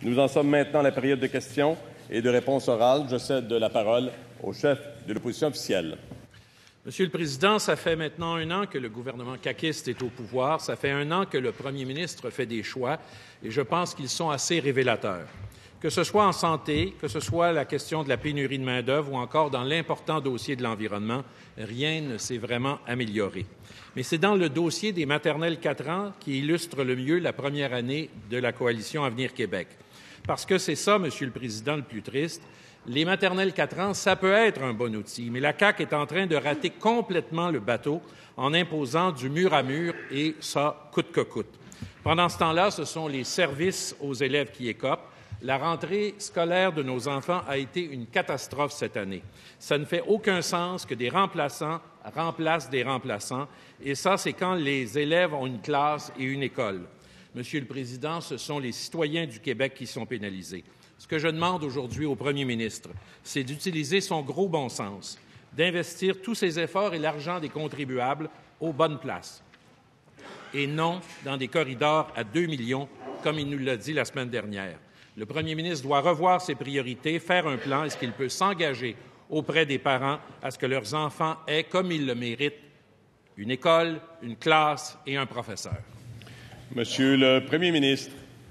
Nous en sommes maintenant à la période de questions et de réponses orales. Je cède la parole au chef de l'opposition officielle. Monsieur le Président, ça fait maintenant 1 an que le gouvernement caquiste est au pouvoir. Ça fait 1 an que le premier ministre fait des choix et je pense qu'ils sont assez révélateurs. Que ce soit en santé, que ce soit la question de la pénurie de main-d'œuvre ou encore dans l'important dossier de l'environnement, rien ne s'est vraiment amélioré. Mais c'est dans le dossier des maternelles 4 ans qui illustre le mieux la première année de la coalition Avenir Québec. Parce que c'est ça, Monsieur le Président, le plus triste. Les maternelles 4 ans, ça peut être un bon outil, mais la CAQ est en train de rater complètement le bateau en imposant du mur à mur et ça coûte que coûte. Pendant ce temps-là, ce sont les services aux élèves qui écopent. La rentrée scolaire de nos enfants a été une catastrophe cette année. Ça ne fait aucun sens que des remplaçants remplacent des remplaçants, et ça, c'est quand les élèves ont une classe et une école. Monsieur le Président, ce sont les citoyens du Québec qui sont pénalisés. Ce que je demande aujourd'hui au premier ministre, c'est d'utiliser son gros bon sens, d'investir tous ses efforts et l'argent des contribuables aux bonnes places, et non dans des corridors à 2 millions, comme il nous l'a dit la semaine dernière. Le premier ministre doit revoir ses priorités, faire un plan. Est-ce qu'il peut s'engager auprès des parents à ce que leurs enfants aient, comme ils le méritent, une école, une classe et un professeur? Monsieur le premier ministre.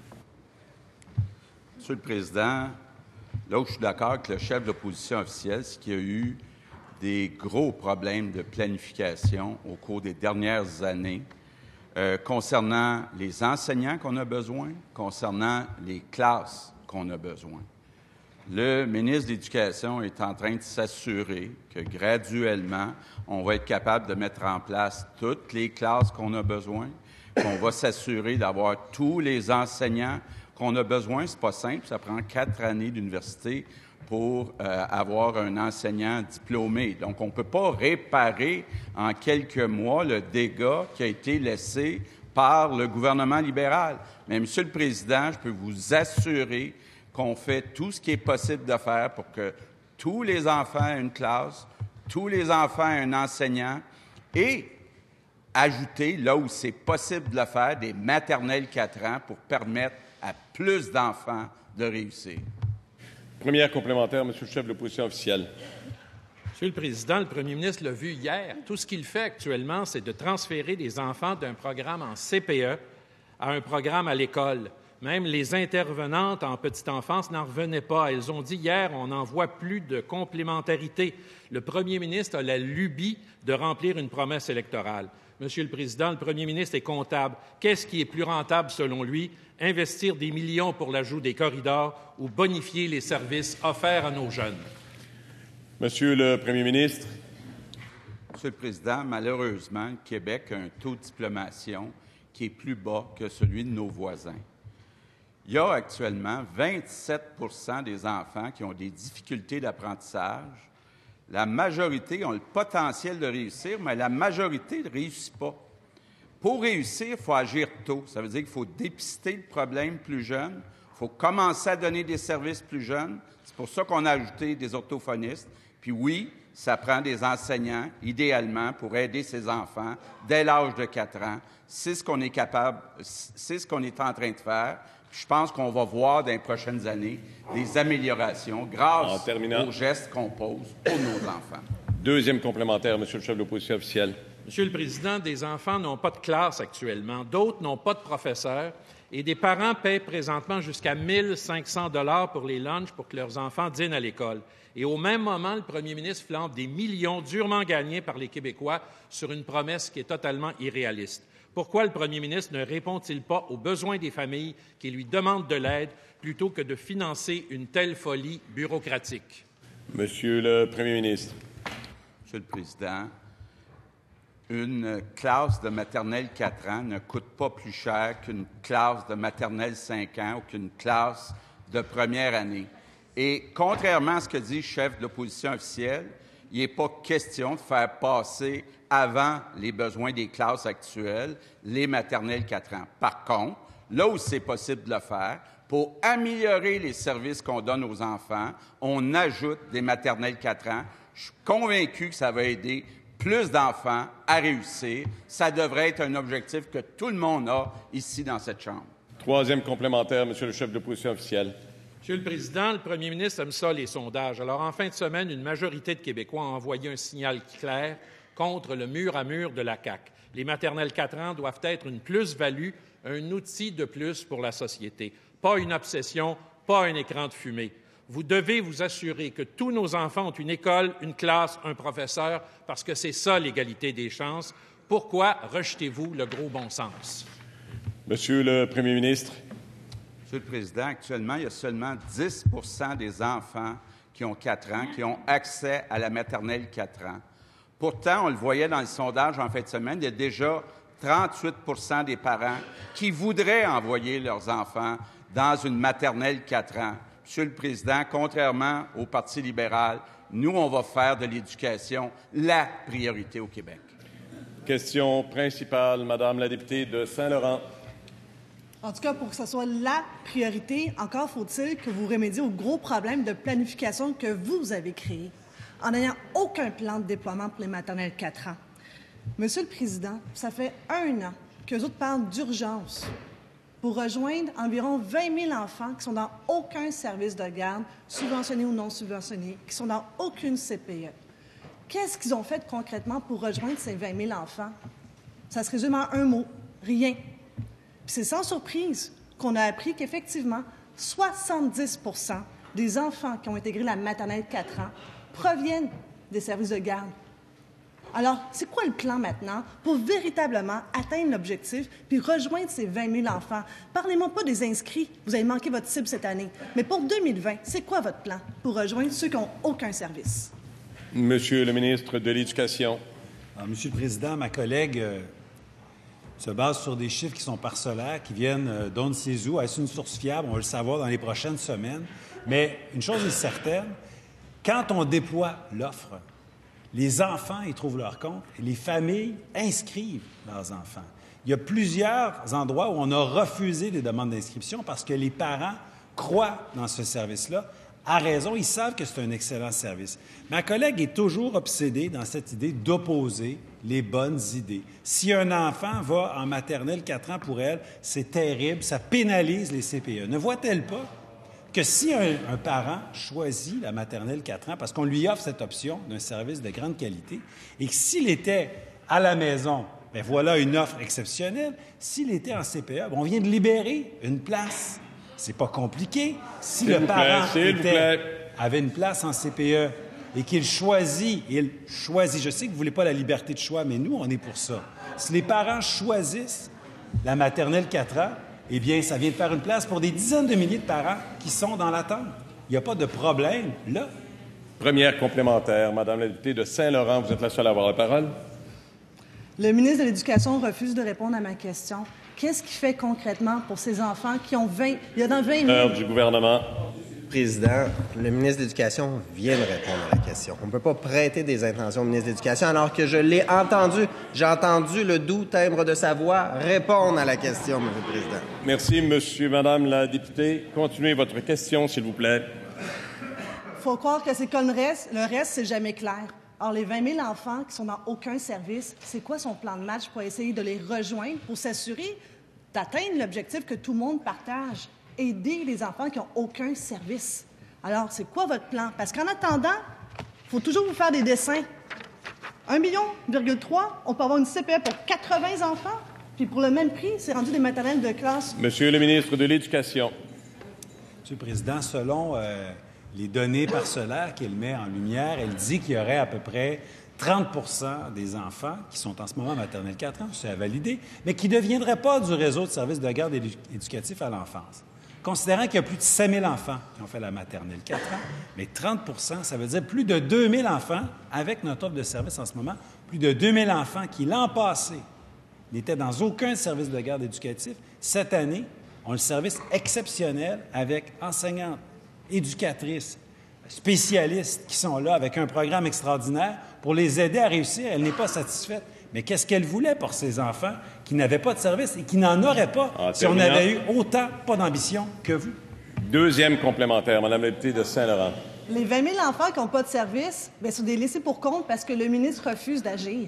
Monsieur le Président, là où je suis d'accord avec le chef de l'opposition officielle, c'est qu'il y a eu des gros problèmes de planification au cours des dernières années concernant les enseignants qu'on a besoin, concernant les classes qu'on a besoin. Le ministre de l'Éducation est en train de s'assurer que graduellement, on va être capable de mettre en place toutes les classes qu'on a besoin, qu'on va s'assurer d'avoir tous les enseignants qu'on a besoin. C'est pas simple, ça prend 4 années d'université pour avoir un enseignant diplômé. Donc, on ne peut pas réparer en quelques mois le dégât qui a été laissé par le gouvernement libéral. Mais, Monsieur le Président, je peux vous assurer qu'on fait tout ce qui est possible de faire pour que tous les enfants aient une classe, tous les enfants aient un enseignant et ajouter, là où c'est possible de le faire, des maternelles 4 ans pour permettre à plus d'enfants de réussir. Première complémentaire, Monsieur le chef de l'opposition officielle. Monsieur le Président, le premier ministre l'a vu hier. Tout ce qu'il fait actuellement, c'est de transférer des enfants d'un programme en CPE à un programme à l'école. Même les intervenantes en petite enfance n'en revenaient pas. Elles ont dit hier, on n'en voit plus de complémentarité. Le premier ministre a la lubie de remplir une promesse électorale. Monsieur le Président, le premier ministre est comptable. Qu'est-ce qui est plus rentable selon lui? Investir des millions pour l'ajout des corridors ou bonifier les services offerts à nos jeunes? Monsieur le premier ministre. Monsieur le Président, malheureusement, le Québec a un taux de diplomation qui est plus bas que celui de nos voisins. Il y a actuellement 27 des enfants qui ont des difficultés d'apprentissage. La majorité ont le potentiel de réussir, mais la majorité ne réussit pas. Pour réussir, il faut agir tôt. Ça veut dire qu'il faut dépister le problème plus jeune. Il faut commencer à donner des services plus jeunes. C'est pour ça qu'on a ajouté des orthophonistes. Puis oui, ça prend des enseignants, idéalement, pour aider ces enfants dès l'âge de 4 ans. C'est ce qu'on est capable, c'est ce qu'on est en train de faire. Je pense qu'on va voir dans les prochaines années des améliorations grâce aux gestes qu'on pose pour nos enfants. Deuxième complémentaire, Monsieur le chef de l'opposition officielle. Monsieur le Président, des enfants n'ont pas de classe actuellement, d'autres n'ont pas de professeurs et des parents paient présentement jusqu'à 1 500 $ pour les lunchs pour que leurs enfants dînent à l'école. Et au même moment, le premier ministre flambe des millions durement gagnés par les Québécois sur une promesse qui est totalement irréaliste. Pourquoi le premier ministre ne répond-il pas aux besoins des familles qui lui demandent de l'aide plutôt que de financer une telle folie bureaucratique? Monsieur le premier ministre. Monsieur le Président, une classe de maternelle 4 ans ne coûte pas plus cher qu'une classe de maternelle 5 ans ou qu'une classe de première année. Et contrairement à ce que dit le chef de l'opposition officielle, il n'est pas question de faire passer avant les besoins des classes actuelles les maternelles 4 ans. Par contre, là où c'est possible de le faire, pour améliorer les services qu'on donne aux enfants, on ajoute des maternelles 4 ans. Je suis convaincu que ça va aider plus d'enfants à réussir. Ça devrait être un objectif que tout le monde a ici dans cette Chambre. Troisième complémentaire, Monsieur le chef de l'opposition officielle. Monsieur le Président, le premier ministre aime ça, les sondages. Alors, en fin de semaine, une majorité de Québécois a envoyé un signal clair contre le mur à mur de la CAQ. Les maternelles 4 ans doivent être une plus-value, un outil de plus pour la société. Pas une obsession, pas un écran de fumée. Vous devez vous assurer que tous nos enfants ont une école, une classe, un professeur, parce que c'est ça l'égalité des chances. Pourquoi rejetez-vous le gros bon sens? Monsieur le Premier ministre. Monsieur le Président, actuellement, il y a seulement 10 des enfants qui ont 4 ans qui ont accès à la maternelle 4 ans. Pourtant, on le voyait dans le sondage en fin de semaine, il y a déjà 38 des parents qui voudraient envoyer leurs enfants dans une maternelle 4 ans. Monsieur le Président, contrairement au Parti libéral, nous, on va faire de l'éducation la priorité au Québec. Question principale, Madame la députée de Saint-Laurent. En tout cas, pour que ce soit la priorité, encore faut-il que vous remédiez aux gros problèmes de planification que vous avez créés, en n'ayant aucun plan de déploiement pour les maternelles 4 ans. Monsieur le Président, ça fait 1 an qu'eux autres parlent d'urgence pour rejoindre environ 20 000 enfants qui sont dans aucun service de garde, subventionné ou non subventionné, qui sont dans aucune CPE. Qu'est-ce qu'ils ont fait concrètement pour rejoindre ces 20 000 enfants? Ça se résume en un mot, rien. Puis c'est sans surprise qu'on a appris qu'effectivement, 70 % des enfants qui ont intégré la maternelle 4 ans proviennent des services de garde. Alors, c'est quoi le plan maintenant pour véritablement atteindre l'objectif puis rejoindre ces 20 000 enfants? Parlez-moi pas des inscrits, vous avez manqué votre cible cette année. Mais pour 2020, c'est quoi votre plan pour rejoindre ceux qui n'ont aucun service? Monsieur le ministre de l'Éducation. Alors, Monsieur le Président, ma collègue se base sur des chiffres qui sont parcellaires, qui viennent d'on ne sait où. Est-ce une source fiable? On va le savoir dans les prochaines semaines. Mais une chose est certaine, quand on déploie l'offre, les enfants y trouvent leur compte et les familles inscrivent leurs enfants. Il y a plusieurs endroits où on a refusé des demandes d'inscription parce que les parents croient dans ce service-là. À raison, ils savent que c'est un excellent service. Ma collègue est toujours obsédée dans cette idée d'opposer les bonnes idées. Si un enfant va en maternelle 4 ans pour elle, c'est terrible, ça pénalise les CPE. Ne voit-elle pas que si un parent choisit la maternelle 4 ans parce qu'on lui offre cette option d'un service de grande qualité et que s'il était à la maison, bien voilà une offre exceptionnelle, s'il était en CPE, on vient de libérer une place. C'est pas compliqué. Si le parent avait une place en CPE et qu'il choisit, je sais que vous voulez pas la liberté de choix, mais nous, on est pour ça. Si les parents choisissent la maternelle 4 ans, eh bien, ça vient de faire une place pour des dizaines de milliers de parents qui sont dans l'attente. Il n'y a pas de problème là. Première complémentaire, Madame la députée de Saint-Laurent, vous êtes la seule à avoir la parole. Le ministre de l'Éducation refuse de répondre à ma question. Qu'est-ce qu'il fait concrètement pour ces enfants qui ont 20... Il y a dans 20 000... Du gouvernement. Président, le ministre de l'Éducation vient de répondre à la question. On ne peut pas prêter des intentions au ministre de l'Éducation alors que je l'ai entendu. J'ai entendu le doux timbre de sa voix répondre à la question, M. le Président. Merci, Monsieur, Madame la députée. Continuez votre question, s'il vous plaît. Il faut croire que c'est comme le reste, c'est jamais clair. Or, les 20 000 enfants qui sont dans aucun service, c'est quoi son plan de match pour essayer de les rejoindre, pour s'assurer d'atteindre l'objectif que tout le monde partage? Aider les enfants qui n'ont aucun service. Alors, c'est quoi votre plan? Parce qu'en attendant, il faut toujours vous faire des dessins. 1,3 million, on peut avoir une CPE pour 80 enfants, puis pour le même prix, c'est rendu des maternelles de classe. Monsieur le ministre de l'Éducation. Monsieur le Président, selon les données parcellaires qu'elle met en lumière, elle dit qu'il y aurait à peu près 30 % des enfants qui sont en ce moment en maternelle 4 ans, c'est à valider, mais qui ne deviendraient pas du réseau de services de garde éducatif à l'enfance. Considérant qu'il y a plus de 5 000 enfants qui ont fait la maternelle 4 ans, mais 30 %, ça veut dire plus de 2 000 enfants, avec notre offre de service en ce moment, plus de 2 000 enfants qui, l'an passé, n'étaient dans aucun service de garde éducatif, cette année, ont le service exceptionnel avec enseignantes, éducatrices, spécialistes qui sont là avec un programme extraordinaire pour les aider à réussir. Elle n'est pas satisfaite. Mais qu'est-ce qu'elle voulait pour ces enfants qui n'avaient pas de service et qui n'en auraient pas si on avait eu autant, pas d'ambition que vous? Deuxième complémentaire, Madame la députée de Saint-Laurent. Les 20 000 enfants qui n'ont pas de service, bien, sont des laissés pour compte parce que le ministre refuse d'agir.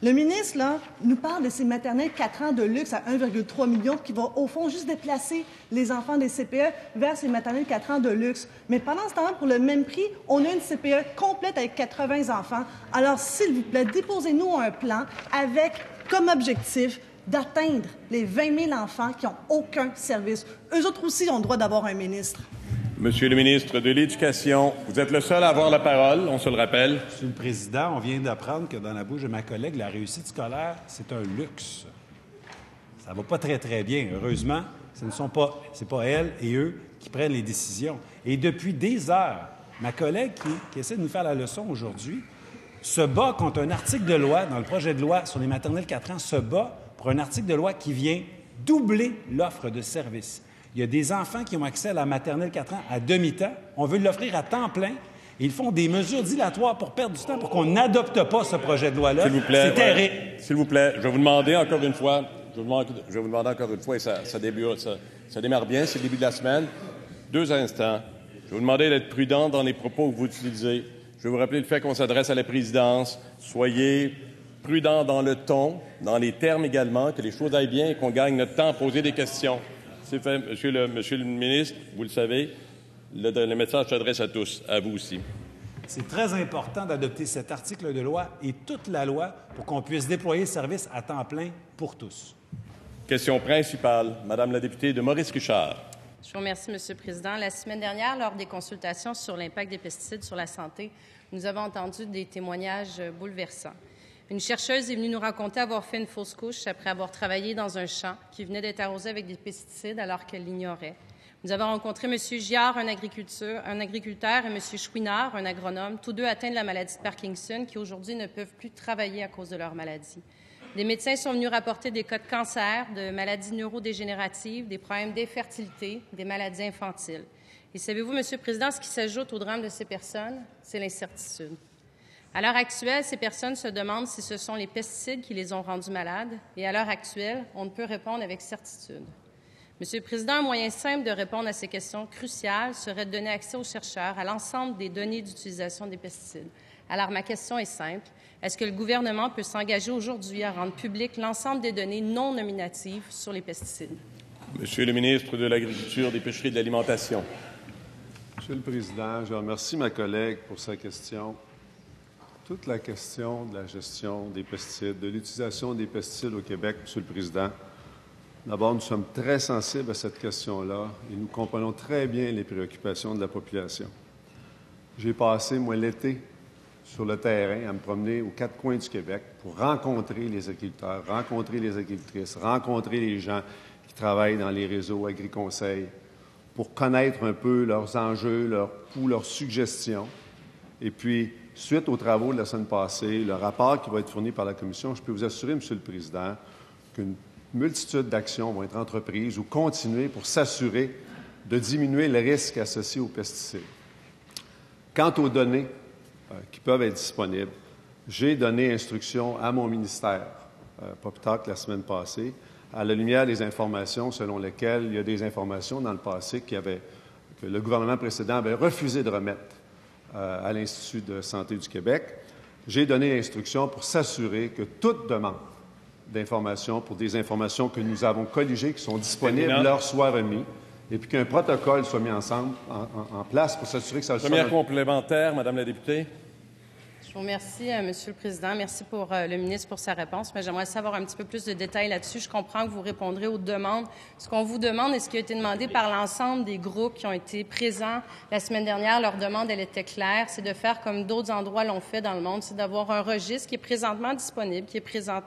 Le ministre, là, nous parle de ces maternelles 4 ans de luxe à 1,3 million qui vont, au fond, juste déplacer les enfants des CPE vers ces maternelles 4 ans de luxe. Mais pendant ce temps, pour le même prix, on a une CPE complète avec 80 enfants. Alors, s'il vous plaît, déposez-nous un plan avec comme objectif d'atteindre les 20 000 enfants qui n'ont aucun service. Eux autres aussi ont le droit d'avoir un ministre. Monsieur le ministre de l'Éducation, vous êtes le seul à avoir la parole, on se le rappelle. Monsieur le Président, on vient d'apprendre que dans la bouche de ma collègue, la réussite scolaire, c'est un luxe. Ça va pas très, très bien. Heureusement, c'est pas elle et eux qui prennent les décisions. Et depuis des heures, ma collègue qui essaie de nous faire la leçon aujourd'hui se bat contre un article de loi, dans le projet de loi sur les maternelles 4 ans, se bat pour un article de loi qui vient doubler l'offre de services. Il y a des enfants qui ont accès à la maternelle 4 ans à demi-temps. On veut l'offrir à temps plein. Et ils font des mesures dilatoires pour perdre du temps pour qu'on n'adopte pas ce projet de loi-là. S'il vous plaît. C'est terrible. S'il vous plaît, je vais vous demander encore une fois, et ça démarre bien, c'est le début de la semaine. 2 instants. Je vais vous demander d'être prudent dans les propos que vous utilisez. Je vais vous rappeler le fait qu'on s'adresse à la présidence. Soyez prudent dans le ton, dans les termes également, que les choses aillent bien et qu'on gagne notre temps à poser des questions. C'est fait, monsieur le ministre, vous le savez, le message s'adresse à tous, à vous aussi. C'est très important d'adopter cet article de loi et toute la loi pour qu'on puisse déployer le service à temps plein pour tous. Question principale, Madame la députée de Maurice-Richard. Je vous remercie, Monsieur le Président. La semaine dernière, lors des consultations sur l'impact des pesticides sur la santé, nous avons entendu des témoignages bouleversants. Une chercheuse est venue nous raconter avoir fait une fausse couche après avoir travaillé dans un champ qui venait d'être arrosé avec des pesticides alors qu'elle l'ignorait. Nous avons rencontré M. Giard, un agriculteur, et M. Chouinard, un agronome, tous deux atteints de la maladie de Parkinson, qui aujourd'hui ne peuvent plus travailler à cause de leur maladie. Des médecins sont venus rapporter des cas de cancer, de maladies neurodégénératives, des problèmes d'infertilité, des maladies infantiles. Et savez-vous, M. le Président, ce qui s'ajoute au drame de ces personnes, c'est l'incertitude. À l'heure actuelle, ces personnes se demandent si ce sont les pesticides qui les ont rendues malades, et à l'heure actuelle, on ne peut répondre avec certitude. Monsieur le Président, un moyen simple de répondre à ces questions cruciales serait de donner accès aux chercheurs à l'ensemble des données d'utilisation des pesticides. Alors, ma question est simple. Est-ce que le gouvernement peut s'engager aujourd'hui à rendre public l'ensemble des données non nominatives sur les pesticides? Monsieur le ministre de l'Agriculture, des Pêcheries et de l'Alimentation. Monsieur le Président, je remercie ma collègue pour sa question. Toute la question de la gestion des pesticides, de l'utilisation des pesticides au Québec, Monsieur le Président, d'abord, nous sommes très sensibles à cette question-là et nous comprenons très bien les préoccupations de la population. J'ai passé, moi, l'été sur le terrain à me promener aux 4 coins du Québec pour rencontrer les agriculteurs, rencontrer les agricultrices, rencontrer les gens qui travaillent dans les réseaux agri-conseils pour connaître un peu leurs enjeux, leurs coûts, leurs suggestions. Et puis, suite aux travaux de la semaine passée, le rapport qui va être fourni par la Commission, je peux vous assurer, Monsieur le Président, qu'une multitude d'actions vont être entreprises ou continuer pour s'assurer de diminuer le risque associé aux pesticides. Quant aux données qui peuvent être disponibles, j'ai donné instruction à mon ministère, pas plus tard que la semaine passée, à la lumière des informations selon lesquelles il y a des informations dans le passé que le gouvernement précédent avait refusé de remettre à l'Institut de santé du Québec. J'ai donné instruction pour s'assurer que toute demande d'informations pour des informations que nous avons colligées, qui sont disponibles, leur soit remis, et puis qu'un protocole soit mis ensemble, en place pour s'assurer que ça soit... Première complémentaire, Madame la députée. Je vous remercie, Monsieur le Président. Merci pour le ministre pour sa réponse. Mais j'aimerais savoir un petit peu plus de détails là-dessus. Je comprends que vous répondrez aux demandes. Ce qu'on vous demande et ce qui a été demandé par l'ensemble des groupes qui ont été présents la semaine dernière, leur demande, elle était claire, c'est de faire comme d'autres endroits l'ont fait dans le monde, c'est d'avoir un registre qui est présentement disponible, qui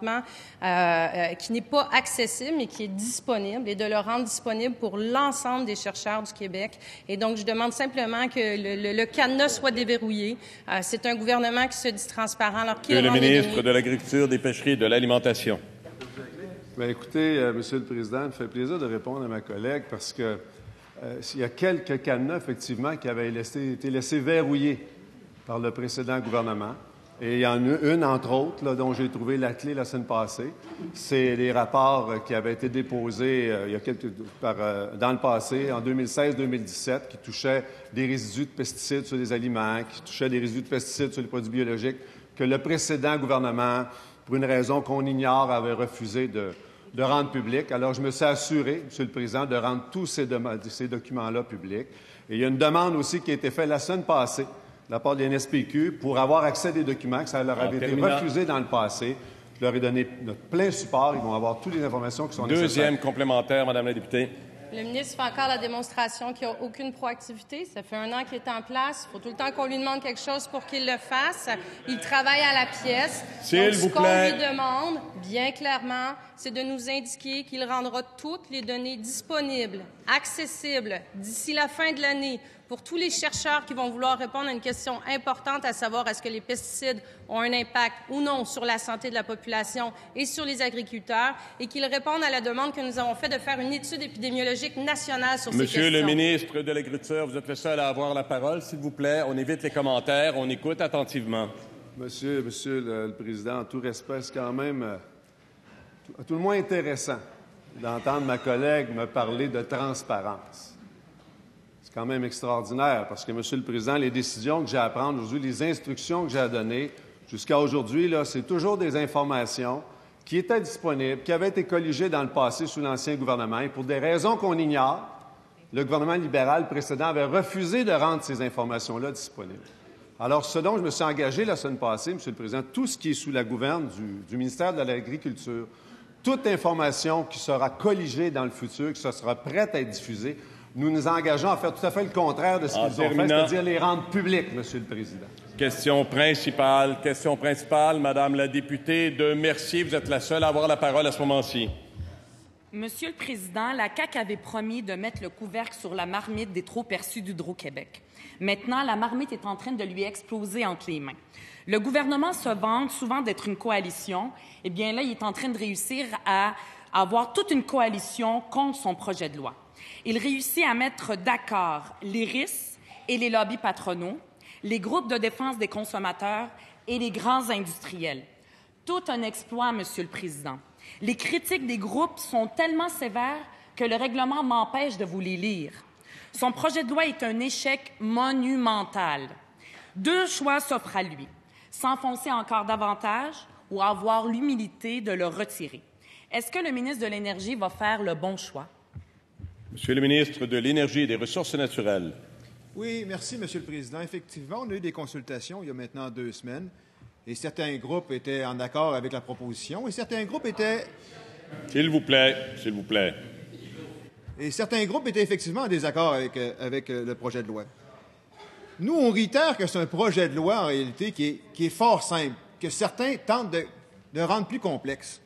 n'est pas accessible, mais qui est disponible, et de le rendre disponible pour l'ensemble des chercheurs du Québec. Et donc, je demande simplement que le cadenas soit déverrouillé. C'est un gouvernement qui se dit transparent. Alors, qui le ministre de l'Agriculture, des Pêcheries et de l'Alimentation. Bien, écoutez, Monsieur le Président, il me fait plaisir de répondre à ma collègue parce que il y a quelques cadenas, effectivement, qui avaient été laissés verrouillés par le précédent gouvernement. Et il y en a une, entre autres, là, dont j'ai trouvé la clé la semaine passée. C'est les rapports qui avaient été déposés dans le passé, en 2016-2017, qui touchaient des résidus de pesticides sur les aliments, qui touchaient des résidus de pesticides sur les produits biologiques, que le précédent gouvernement pour une raison qu'on ignore, avait refusé de rendre public. Alors, je me suis assuré, Monsieur le Président, de rendre tous ces documents-là publics. Et il y a une demande aussi qui a été faite la semaine passée de la part de l'NSPQ pour avoir accès à des documents que ça leur avait été refusé dans le passé. Je leur ai donné notre plein support. Ils vont avoir toutes les informations qui sont nécessaires. Deuxième complémentaire, Madame la députée. Le ministre fait encore la démonstration qu'il n'y a aucune proactivité. Ça fait 1 an qu'il est en place. Il faut tout le temps qu'on lui demande quelque chose pour qu'il le fasse. Il travaille à la pièce. S'il vous plaît. Ce qu'on lui demande, bien clairement, c'est de nous indiquer qu'il rendra toutes les données disponibles, accessibles, d'ici la fin de l'année, pour tous les chercheurs qui vont vouloir répondre à une question importante, à savoir est-ce que les pesticides ont un impact ou non sur la santé de la population et sur les agriculteurs, et qu'ils répondent à la demande que nous avons faite de faire une étude épidémiologique nationale sur ces questions. Monsieur le ministre de l'Agriculture, vous êtes le seul à avoir la parole. S'il vous plaît, on évite les commentaires, on écoute attentivement. Monsieur le Président, en tout respect, c'est quand même à tout le moins intéressant d'entendre ma collègue me parler de transparence. C'est quand même extraordinaire parce que, Monsieur le Président, les décisions que j'ai à prendre aujourd'hui, les instructions que j'ai à donner jusqu'à aujourd'hui, là, c'est toujours des informations qui étaient disponibles, qui avaient été colligées dans le passé sous l'ancien gouvernement. Et pour des raisons qu'on ignore, le gouvernement libéral précédent avait refusé de rendre ces informations-là disponibles. Alors, ce dont je me suis engagé la semaine passée, Monsieur le Président, tout ce qui est sous la gouverne du ministère de l'Agriculture, toute information qui sera colligée dans le futur, qui sera prête à être diffusée, nous nous engageons à faire tout à fait le contraire de ce qu'ils ont fait, c'est-à-dire les rendre publics, Monsieur le Président. Question principale, Madame la députée de Mercier. Vous êtes la seule à avoir la parole à ce moment-ci. Monsieur le Président, la CAQ avait promis de mettre le couvercle sur la marmite des trop-perçus d'Hydro-Québec. Maintenant, la marmite est en train de lui exploser entre les mains. Le gouvernement se vante souvent d'être une coalition. Eh bien, là, il est en train de réussir à avoir toute une coalition contre son projet de loi. Il réussit à mettre d'accord les RIS et les lobbies patronaux, les groupes de défense des consommateurs et les grands industriels. Tout un exploit, Monsieur le Président. Les critiques des groupes sont tellement sévères que le règlement m'empêche de vous les lire. Son projet de loi est un échec monumental. 2 choix s'offrent à lui: s'enfoncer encore davantage ou avoir l'humilité de le retirer. Est-ce que le ministre de l'Énergie va faire le bon choix? Monsieur le ministre de l'Énergie et des Ressources naturelles. Oui, merci, Monsieur le Président. Effectivement, on a eu des consultations il y a maintenant 2 semaines et certains groupes étaient en accord avec la proposition et certains groupes étaient... S'il vous plaît, s'il vous plaît. Et certains groupes étaient effectivement en désaccord avec le projet de loi. Nous, on réitère que c'est un projet de loi, en réalité, qui est fort simple, que certains tentent de rendre plus complexe.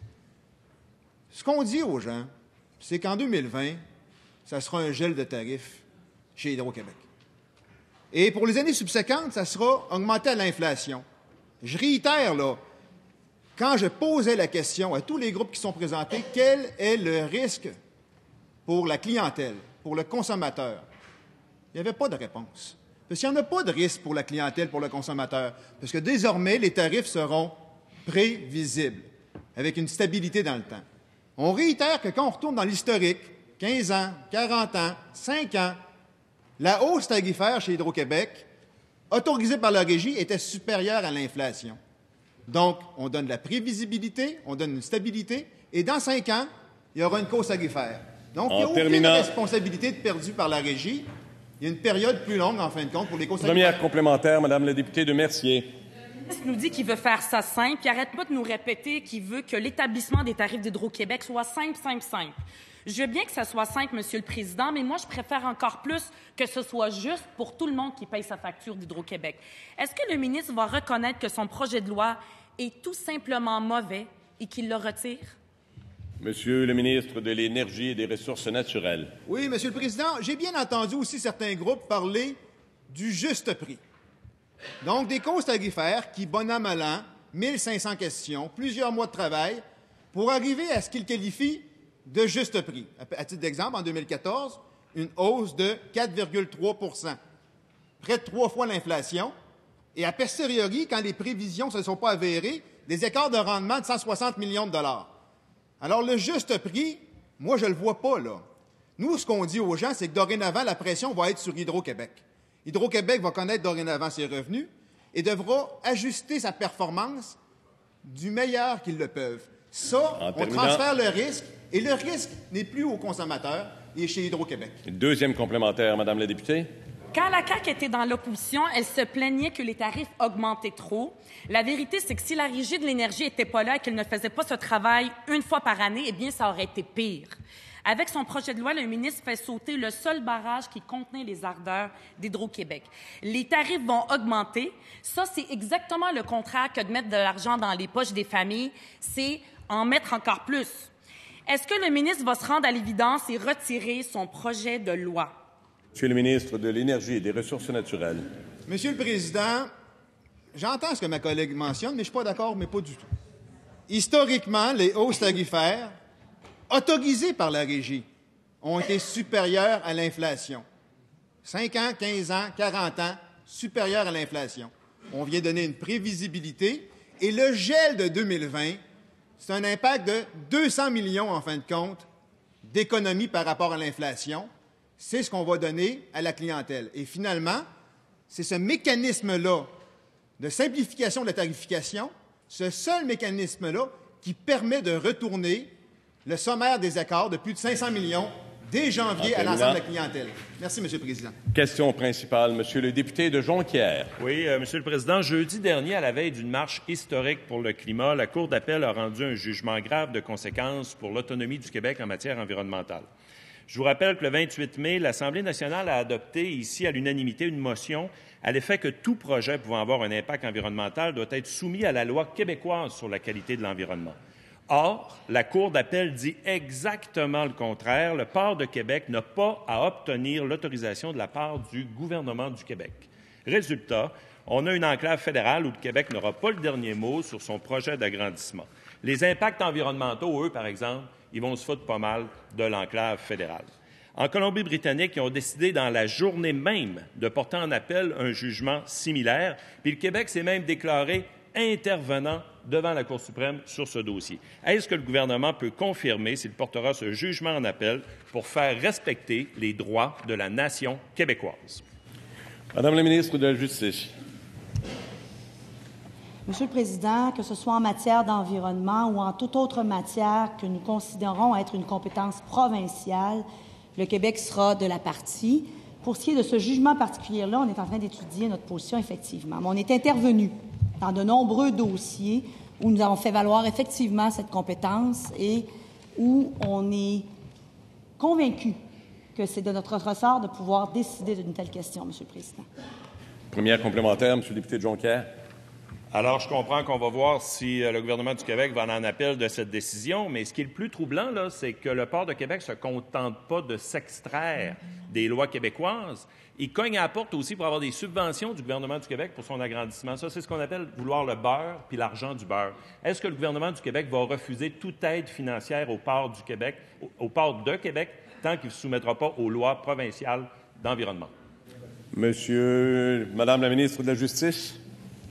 Ce qu'on dit aux gens, c'est qu'en 2020, ça sera un gel de tarifs chez Hydro-Québec. Et pour les années subséquentes, ça sera augmenté à l'inflation. Je réitère, là, quand je posais la question à tous les groupes qui sont présentés, quel est le risque pour la clientèle, pour le consommateur? Il n'y avait pas de réponse. Parce qu'il n'y en a pas de risque pour la clientèle, pour le consommateur, parce que désormais, les tarifs seront prévisibles, avec une stabilité dans le temps. On réitère que quand on retourne dans l'historique, 15 ans, 40 ans, 5 ans, la hausse tarifaire chez Hydro-Québec, autorisée par la Régie, était supérieure à l'inflation. Donc, on donne de la prévisibilité, on donne une stabilité, et dans 5 ans, il y aura une hausse tarifaire. Donc, il n'y a aucune responsabilité perdue par la Régie. Il y a une période plus longue, en fin de compte, pour les causes tarifaires. Première complémentaire, Madame la députée de Mercier. Le ministre nous dit qu'il veut faire ça simple, puis arrête pas de nous répéter qu'il veut que l'établissement des tarifs d'Hydro-Québec soit simple. Je veux bien que ça soit simple, Monsieur le Président, mais moi, je préfère encore plus que ce soit juste pour tout le monde qui paye sa facture d'Hydro-Québec. Est-ce que le ministre va reconnaître que son projet de loi est tout simplement mauvais et qu'il le retire? Monsieur le ministre de l'Énergie et des Ressources naturelles. Oui, Monsieur le Président, j'ai bien entendu aussi certains groupes parler du juste prix. Donc, des causes tarifaires qui, bon an, mal an, 1500 questions, plusieurs mois de travail, pour arriver à ce qu'ils qualifient de juste prix. À titre d'exemple, en 2014, une hausse de 4,3 %, près de 3 fois l'inflation, et a posteriori, quand les prévisions ne se sont pas avérées, des écarts de rendement de 160 millions de dollars. Alors, le juste prix, moi, je ne le vois pas, là. Nous, ce qu'on dit aux gens, c'est que dorénavant, la pression va être sur Hydro-Québec. Hydro-Québec va connaître dorénavant ses revenus et devra ajuster sa performance du meilleur qu'ils le peuvent. Ça, on transfère le risque, et le risque n'est plus aux consommateurs, il est chez Hydro-Québec. Deuxième complémentaire, Madame la députée. Quand la CAQ était dans l'opposition, elle se plaignait que les tarifs augmentaient trop. La vérité, c'est que si la Régie de l'énergie n'était pas là et qu'elle ne faisait pas ce travail une fois par année, eh bien, ça aurait été pire. Avec son projet de loi, le ministre fait sauter le seul barrage qui contenait les ardeurs d'Hydro-Québec. Les tarifs vont augmenter. Ça, c'est exactement le contraire que de mettre de l'argent dans les poches des familles. C'est en mettre encore plus. Est-ce que le ministre va se rendre à l'évidence et retirer son projet de loi? Monsieur le ministre de l'Énergie et des Ressources naturelles. Monsieur le Président, j'entends ce que ma collègue mentionne, mais je ne suis pas d'accord, mais pas du tout. Historiquement, les hausses tarifaires autorisées par la Régie ont été supérieures à l'inflation. 5 ans, 15 ans, 40 ans, supérieures à l'inflation. On vient donner une prévisibilité et le gel de 2020, c'est un impact de 200 millions, en fin de compte, d'économies par rapport à l'inflation. C'est ce qu'on va donner à la clientèle. Et finalement, c'est ce mécanisme-là de simplification de la tarification, ce seul mécanisme-là qui permet de retourner le sommaire des accords de plus de 500 millions dès janvier à l'ensemble de la clientèle. Merci, M. le Président. Question principale, Monsieur le député de Jonquière. Oui, Monsieur le Président, jeudi dernier, à la veille d'une marche historique pour le climat, la Cour d'appel a rendu un jugement grave de conséquences pour l'autonomie du Québec en matière environnementale. Je vous rappelle que le 28 mai, l'Assemblée nationale a adopté ici à l'unanimité une motion à l'effet que tout projet pouvant avoir un impact environnemental doit être soumis à la loi québécoise sur la qualité de l'environnement. Or, la Cour d'appel dit exactement le contraire. Le port de Québec n'a pas à obtenir l'autorisation de la part du gouvernement du Québec. Résultat, on a une enclave fédérale où le Québec n'aura pas le dernier mot sur son projet d'agrandissement. Les impacts environnementaux, eux, par exemple, ils vont se foutre pas mal de l'enclave fédérale. En Colombie-Britannique, ils ont décidé dans la journée même de porter en appel un jugement similaire, puis le Québec s'est même déclaré intervenant devant la Cour suprême sur ce dossier. Est-ce que le gouvernement peut confirmer s'il portera ce jugement en appel pour faire respecter les droits de la nation québécoise? Madame la ministre de la Justice. Monsieur le Président, que ce soit en matière d'environnement ou en toute autre matière que nous considérons être une compétence provinciale, le Québec sera de la partie. Pour ce qui est de ce jugement particulier-là, on est en train d'étudier notre position, effectivement. Mais on est intervenu dans de nombreux dossiers où nous avons fait valoir effectivement cette compétence et où on est convaincu que c'est de notre ressort de pouvoir décider d'une telle question, Monsieur le Président. Première complémentaire, Monsieur le député de Jonquière. Alors, je comprends qu'on va voir si le gouvernement du Québec va en appel de cette décision, mais ce qui est le plus troublant, là, c'est que le port de Québec ne se contente pas de s'extraire des lois québécoises. Il cogne à la porte aussi pour avoir des subventions du gouvernement du Québec pour son agrandissement. Ça, c'est ce qu'on appelle vouloir le beurre puis l'argent du beurre. Est-ce que le gouvernement du Québec va refuser toute aide financière au port du Québec, au port de Québec, tant qu'il ne se soumettra pas aux lois provinciales d'environnement? Madame la ministre de la Justice.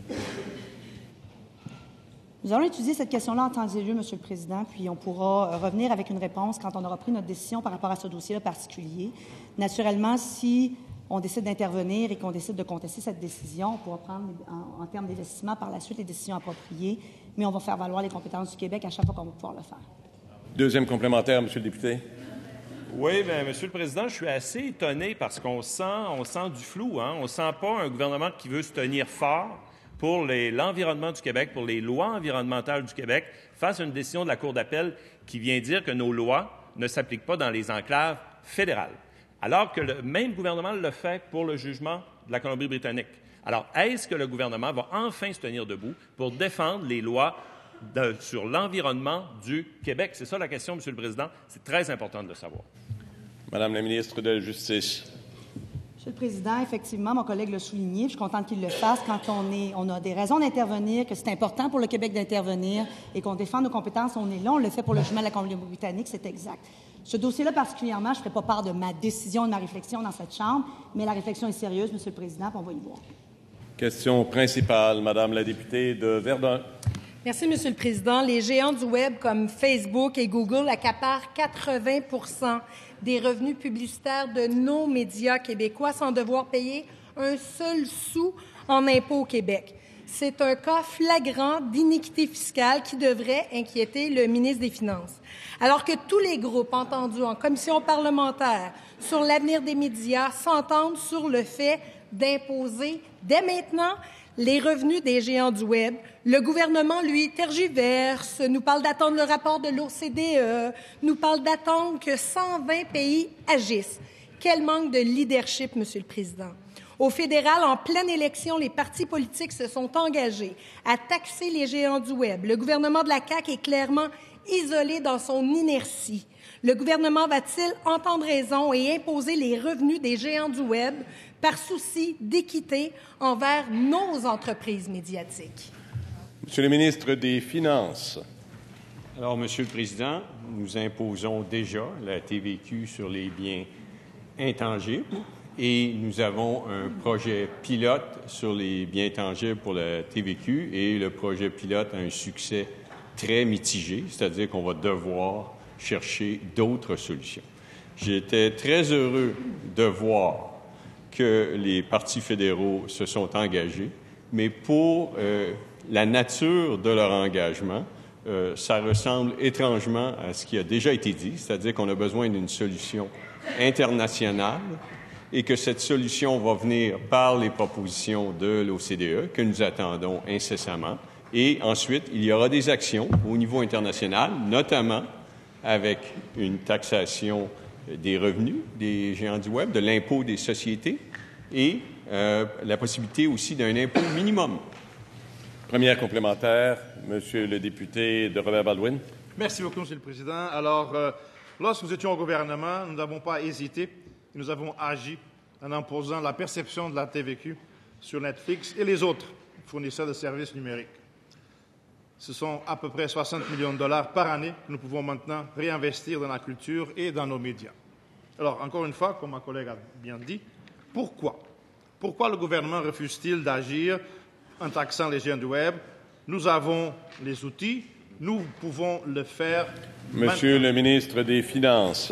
Nous allons étudier cette question-là en temps et lieu, Monsieur le Président, puis on pourra revenir avec une réponse quand on aura pris notre décision par rapport à ce dossier-là particulier. Naturellement, si on décide d'intervenir et qu'on décide de contester cette décision, on pourra prendre, en termes d'investissement, par la suite, les décisions appropriées, mais on va faire valoir les compétences du Québec à chaque fois qu'on va pouvoir le faire. Deuxième complémentaire, Monsieur le député. Oui, bien, Monsieur le Président, je suis assez étonné parce qu'on sent du flou. On ne sent pas un gouvernement qui veut se tenir fort pour l'environnement du Québec, pour les lois environnementales du Québec, face à une décision de la Cour d'appel qui vient dire que nos lois ne s'appliquent pas dans les enclaves fédérales, alors que le même gouvernement le fait pour le jugement de la Colombie-Britannique. Alors, est-ce que le gouvernement va enfin se tenir debout pour défendre les lois sur l'environnement du Québec? C'est ça la question, Monsieur le Président. C'est très important de le savoir. Madame la ministre de la Justice. Monsieur le Président, effectivement, mon collègue l'a souligné, je suis contente qu'il le fasse quand on a des raisons d'intervenir, que c'est important pour le Québec d'intervenir et qu'on défend nos compétences, on est là, on le fait pour le jugement de la Colombie-Britannique, c'est exact. Ce dossier-là particulièrement, je ne ferai pas part de ma décision, de ma réflexion dans cette Chambre, mais la réflexion est sérieuse, Monsieur le Président, puis on va y voir. Question principale, Madame la députée de Verdun. Merci, Monsieur le Président. Les géants du Web comme Facebook et Google accaparent 80 des revenus publicitaires de nos médias québécois sans devoir payer un seul sou en impôts au Québec. C'est un cas flagrant d'iniquité fiscale qui devrait inquiéter le ministre des Finances. Alors que tous les groupes entendus en commission parlementaire sur l'avenir des médias s'entendent sur le fait d'imposer dès maintenant les revenus des géants du Web, le gouvernement, lui, tergiverse, nous parle d'attendre le rapport de l'OCDE, nous parle d'attendre que 120 pays agissent. Quel manque de leadership, Monsieur le Président. Au fédéral, en pleine élection, les partis politiques se sont engagés à taxer les géants du Web. Le gouvernement de la CAQ est clairement isolé dans son inertie. Le gouvernement va-t-il entendre raison et imposer les revenus des géants du Web par souci d'équité envers nos entreprises médiatiques? Monsieur le ministre des Finances. Alors, Monsieur le Président, nous imposons déjà la TVQ sur les biens intangibles et nous avons un projet pilote sur les biens tangibles pour la TVQ et le projet pilote a un succès très mitigé, c'est-à-dire qu'on va devoir chercher d'autres solutions. J'étais très heureux de voir que les partis fédéraux se sont engagés, mais pour la nature de leur engagement, ça ressemble étrangement à ce qui a déjà été dit, c'est-à-dire qu'on a besoin d'une solution internationale et que cette solution va venir par les propositions de l'OCDE que nous attendons incessamment. Et ensuite, il y aura des actions au niveau international, notamment avec une taxation des revenus des géants du Web, de l'impôt des sociétés et la possibilité aussi d'un impôt minimum. Première complémentaire, Monsieur le député de Robert-Baldwin. Merci beaucoup, Monsieur le Président. Alors, lorsque nous étions au gouvernement, nous n'avons pas hésité. Nous avons agi en imposant la perception de la TVQ sur Netflix et les autres fournisseurs de services numériques. Ce sont à peu près 60 millions de dollars par année que nous pouvons maintenant réinvestir dans la culture et dans nos médias. Alors, encore une fois, comme ma collègue a bien dit, pourquoi? Pourquoi le gouvernement refuse-t-il d'agir en taxant les géants du Web? Nous avons les outils, nous pouvons le faire. Monsieur le ministre des Finances.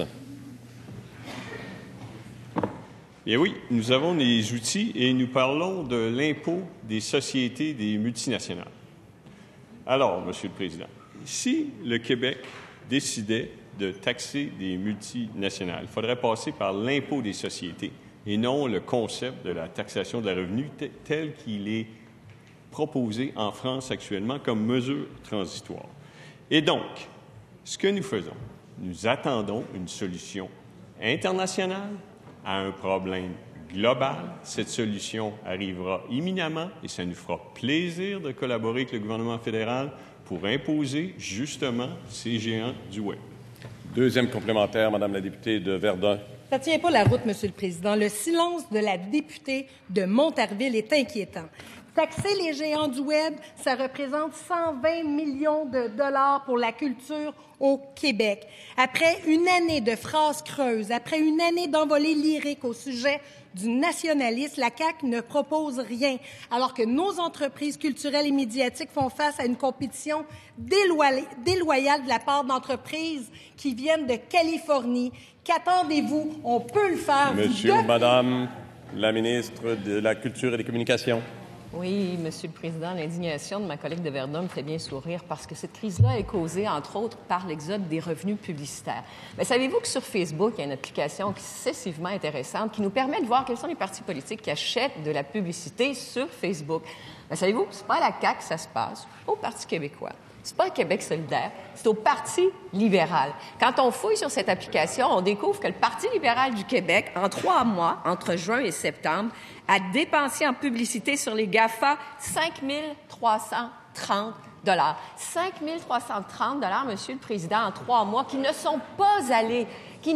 Bien oui, nous avons les outils et nous parlons de l'impôt des sociétés des multinationales. Alors, Monsieur le Président, si le Québec décidait de taxer des multinationales, il faudrait passer par l'impôt des sociétés et non le concept de la taxation de la revenu tel qu'il est proposé en France actuellement comme mesure transitoire. Et donc, ce que nous faisons, nous attendons une solution internationale à un problème global. Cette solution arrivera imminemment et ça nous fera plaisir de collaborer avec le gouvernement fédéral pour imposer justement ces géants du Web. Deuxième complémentaire, Madame la députée de Verdun. Ça ne tient pas la route, Monsieur le Président. Le silence de la députée de Montarville est inquiétant. Taxer les géants du Web, ça représente 120 millions de dollars pour la culture au Québec. Après une année de phrases creuses, après une année d'envolées lyriques au sujet du nationalisme, la CAQ ne propose rien, alors que nos entreprises culturelles et médiatiques font face à une compétition déloyale de la part d'entreprises qui viennent de Californie. Qu'attendez-vous? On peut le faire. Monsieur ou Madame la ministre de la Culture et des Communications. Oui, Monsieur le Président, l'indignation de ma collègue de Verdun me fait bien sourire parce que cette crise-là est causée, entre autres, par l'exode des revenus publicitaires. Mais savez-vous que sur Facebook, il y a une application excessivement intéressante qui nous permet de voir quels sont les partis politiques qui achètent de la publicité sur Facebook? Mais savez-vous, c'est pas à la CAQ que ça se passe, au Parti québécois. C'est pas à Québec solidaire, c'est au Parti libéral. Quand on fouille sur cette application, on découvre que le Parti libéral du Québec, en 3 mois, entre juin et septembre, a dépensé en publicité sur les GAFA 5 330 $. 5 330 $, Monsieur le Président, en 3 mois, qui ne sont pas allés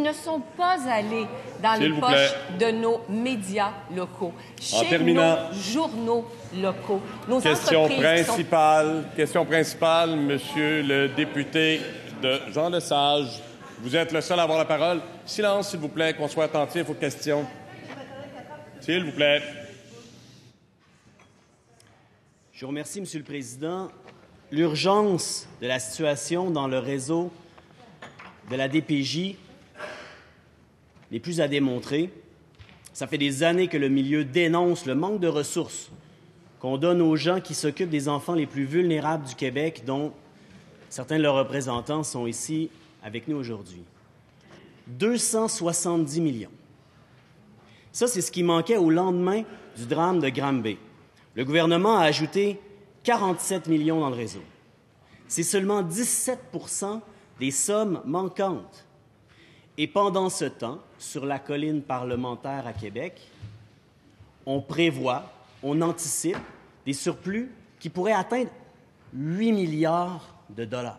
dans les poches de nos médias locaux, chez nos journaux locaux. Nos Question principale, Monsieur le député de Jean Lesage. Vous êtes le seul à avoir la parole. Silence, s'il vous plaît, qu'on soit attentif aux questions. S'il vous plaît. Je vous remercie, Monsieur le Président. l'urgence de la situation dans le réseau de la DPJ n'est plus à démontrer. Ça fait des années que le milieu dénonce le manque de ressources qu'on donne aux gens qui s'occupent des enfants les plus vulnérables du Québec, dont certains de leurs représentants sont ici avec nous aujourd'hui. 270 millions. Ça, c'est ce qui manquait au lendemain du drame de Granby. Le gouvernement a ajouté 47 millions dans le réseau. C'est seulement 17 des sommes manquantes. Et pendant ce temps, sur la colline parlementaire à Québec, on prévoit, on anticipe des surplus qui pourraient atteindre 8 milliards de dollars.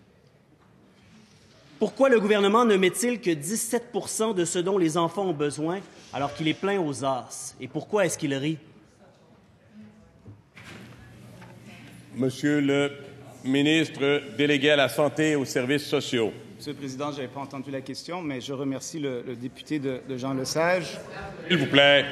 Pourquoi le gouvernement ne met-il que 17 de ce dont les enfants ont besoin alors qu'il est plein aux as? Et pourquoi est-ce qu'il rit? Monsieur le ministre délégué à la Santé et aux services sociaux. Monsieur le Président, je n'avais pas entendu la question, mais je remercie le député de Jean Lesage. S'il vous plaît.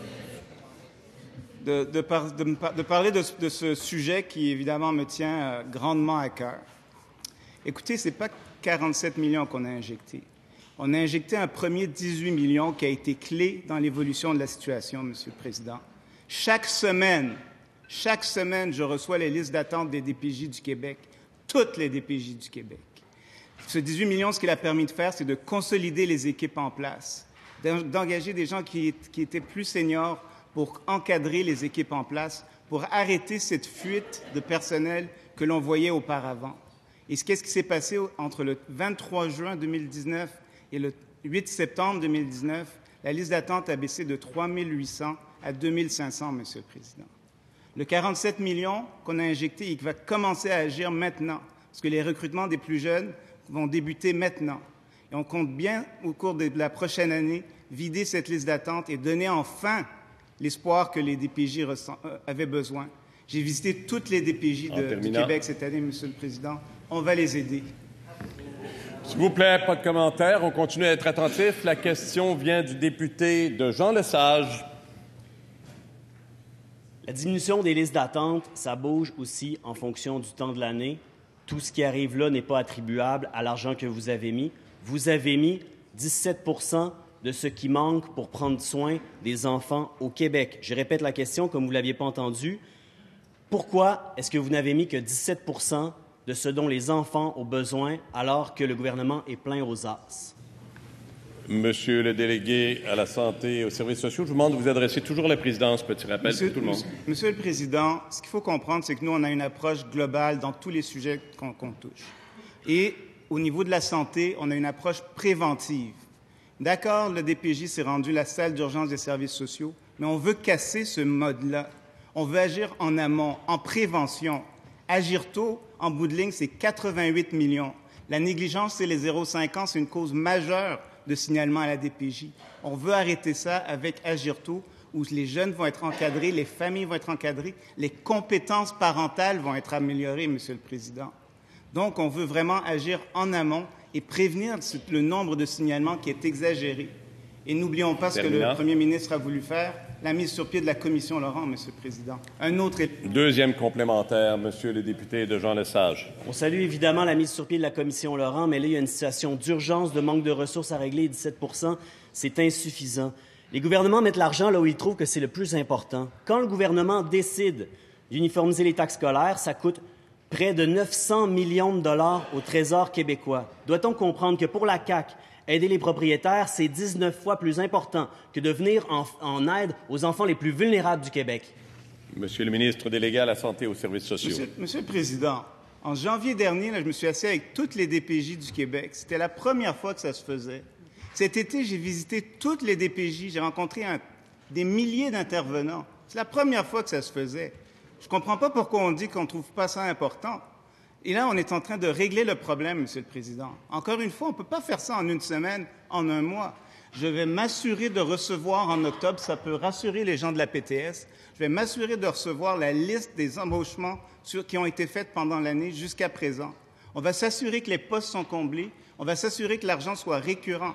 De parler de ce sujet qui, évidemment, me tient grandement à cœur. Écoutez, ce n'est pas 47 millions qu'on a injectés. On a injecté un premier 18 millions qui a été clé dans l'évolution de la situation, Monsieur le Président. Chaque semaine, je reçois les listes d'attente des DPJ du Québec, toutes les DPJ du Québec. Ce 18 millions, ce qu'il a permis de faire, c'est de consolider les équipes en place, d'engager des gens qui étaient plus seniors pour encadrer les équipes en place, pour arrêter cette fuite de personnel que l'on voyait auparavant. Et qu'est-ce qui s'est passé entre le 23 juin 2019 et le 8 septembre 2019? La liste d'attente a baissé de 3 800 à 2 500, Monsieur le Président. Le 47 millions qu'on a injecté, il va commencer à agir maintenant, parce que les recrutements des plus jeunes vont débuter maintenant. Et on compte bien, au cours de la prochaine année, vider cette liste d'attente et donner enfin l'espoir que les DPJ avaient besoin. J'ai visité toutes les DPJ du Québec cette année, Monsieur le Président. On va les aider. S'il vous plaît, pas de commentaires. On continue à être attentif. La question vient du député de Jean Lesage. La diminution des listes d'attente, ça bouge aussi en fonction du temps de l'année. Tout ce qui arrive là n'est pas attribuable à l'argent que vous avez mis. Vous avez mis 17 de ce qui manque pour prendre soin des enfants au Québec. Je répète la question, comme vous ne l'aviez pas entendu. Pourquoi est-ce que vous n'avez mis que 17 de ce dont les enfants ont besoin alors que le gouvernement est plein aux as? Monsieur le délégué à la Santé et aux services sociaux, je vous demande de vous adresser toujours à la présidence. Petit rappel pour tout le monde. Monsieur le Président, ce qu'il faut comprendre, c'est que nous, on a une approche globale dans tous les sujets qu'on touche. Et au niveau de la santé, on a une approche préventive. D'accord, le DPJ s'est rendu la salle d'urgence des services sociaux, mais on veut casser ce mode-là. On veut agir en amont, en prévention. Agir tôt, en bout de ligne, c'est 88 millions. La négligence et les 0,5 ans, c'est une cause majeure de signalement à la DPJ. On veut arrêter ça avec Agir tôt, où les jeunes vont être encadrés, les familles vont être encadrées, les compétences parentales vont être améliorées, Monsieur le Président. Donc, on veut vraiment agir en amont et prévenir le nombre de signalements qui est exagéré. Et n'oublions pas ce que le Premier ministre a voulu faire, la mise sur pied de la Commission Laurent, Monsieur le Président. Deuxième complémentaire, Monsieur le député de Jean Lesage. On salue évidemment la mise sur pied de la Commission Laurent, mais là, il y a une situation d'urgence, de manque de ressources à régler, 17 c'est insuffisant. Les gouvernements mettent l'argent là où ils trouvent que c'est le plus important. Quand le gouvernement décide d'uniformiser les taxes scolaires, ça coûte près de 900 millions de dollars au Trésor québécois. Doit-on comprendre que pour la CAQ, aider les propriétaires, c'est 19 fois plus important que de venir en aide aux enfants les plus vulnérables du Québec? Monsieur le ministre délégué à la Santé et aux services sociaux. Monsieur le Président, en janvier dernier, je me suis assis avec toutes les DPJ du Québec. C'était la première fois que ça se faisait. Cet été, j'ai visité toutes les DPJ. J'ai rencontré des milliers d'intervenants. C'est la première fois que ça se faisait. Je ne comprends pas pourquoi on dit qu'on ne trouve pas ça important. Et là, on est en train de régler le problème, Monsieur le Président. Encore une fois, on ne peut pas faire ça en une semaine, en un mois. Je vais m'assurer de recevoir en octobre, ça peut rassurer les gens de la PTS, je vais m'assurer de recevoir la liste des embauchements qui ont été faits pendant l'année jusqu'à présent. On va s'assurer que les postes sont comblés, on va s'assurer que l'argent soit récurrent.